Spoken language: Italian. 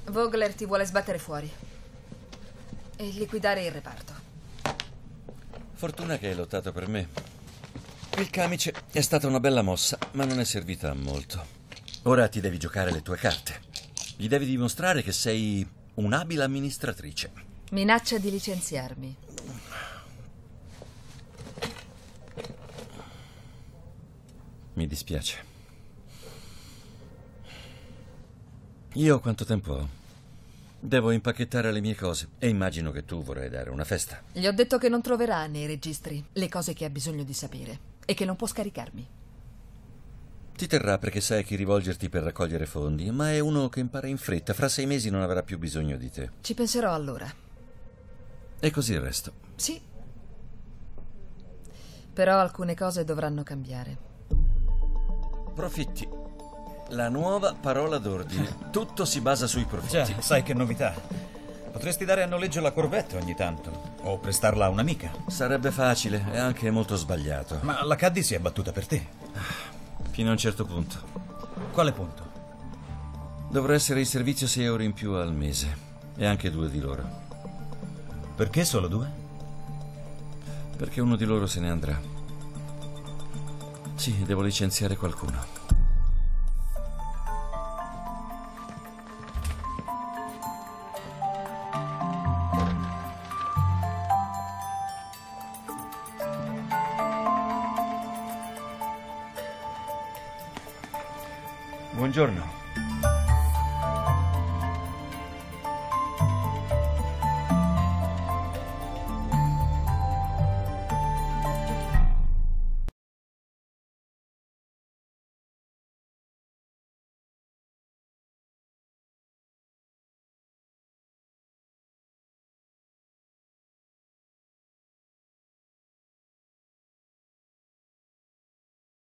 Vogler ti vuole sbattere fuori e liquidare il reparto. Fortuna che hai lottato per me. Il camice è stata una bella mossa, ma non è servita a molto. Ora ti devi giocare le tue carte. Gli devi dimostrare che sei un'abile amministratrice. Minaccia di licenziarmi. Mi dispiace. Io quanto tempo ho? Devo impacchettare le mie cose e immagino che tu vorrai dare una festa. Gli ho detto che non troverà nei registri le cose che ha bisogno di sapere e che non può scaricarmi. Ti terrà perché sai a chi rivolgerti per raccogliere fondi, ma è uno che impara in fretta. Fra 6 mesi non avrà più bisogno di te. Ci penserò allora. E così il resto. Sì. Però alcune cose dovranno cambiare. Profitti. La nuova parola d'ordine. Tutto si basa sui profitti. Già, sai che novità. Potresti dare a noleggio la Corvette ogni tanto. O prestarla a un'amica. Sarebbe facile e anche molto sbagliato. Ma la Caddy si è battuta per te. Fino a un certo punto. Quale punto? Dovrà essere in servizio 6 ore in più al mese. E anche 2 di loro. Perché solo 2? Perché uno di loro se ne andrà. Sì, devo licenziare qualcuno. Buongiorno.